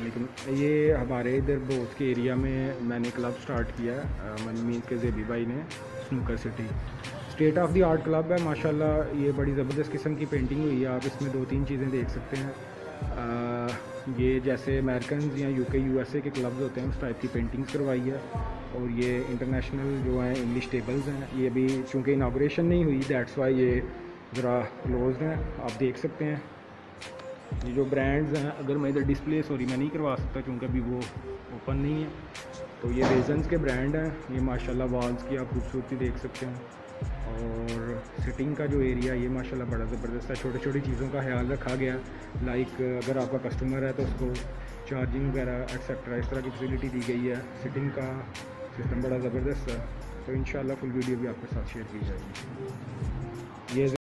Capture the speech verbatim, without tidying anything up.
वालेकुम। ये हमारे इधर बोथ के एरिया में मैंने क्लब स्टार्ट किया है, मन मीन के ज़ेबी भाई ने, snooker city. State of the art club है माशाल्लाह। ये बड़ी ज़बरदस्त किस्म की पेंटिंग हुई है। आप इसमें दो तीन चीज़ें देख सकते हैं। आ, ये जैसे अमेरिकन या यूके यूएसए के क्लब्स होते हैं उस टाइप की पेंटिंग्स करवाई है। और ये इंटरनेशनल जो हैं इंग्लिश टेबल्स हैं। ये अभी चूँकि इनाग्रेशन नहीं हुई, दैट्स वाई ये ज़रा क्लोज्ड हैं। आप देख सकते हैं ये जो ब्रांड्स हैं। अगर मैं इधर डिस्प्ले सॉरी मैं नहीं करवा सकता क्योंकि अभी वो ओपन नहीं है। तो ये रेजन्स के ब्रांड हैं। ये माशाल्लाह वॉल्स की आप खूबसूरती देख सकते हैं। और सिटिंग का जो एरिया ये माशाल्लाह बड़ा ज़बरदस्त है। छोटी छोटी चीज़ों का ख्याल रखा गया। लाइक अगर आपका कस्टमर है तो उसको चार्जिंग वगैरह एक्सेट्रा इस तरह की फैसिलिटी दी गई है। सिटिंग का सिस्टम बड़ा ज़बरदस्त है। तो इंशाल्लाह फुल वीडियो भी आपके साथ शेयर की जाएगी। ये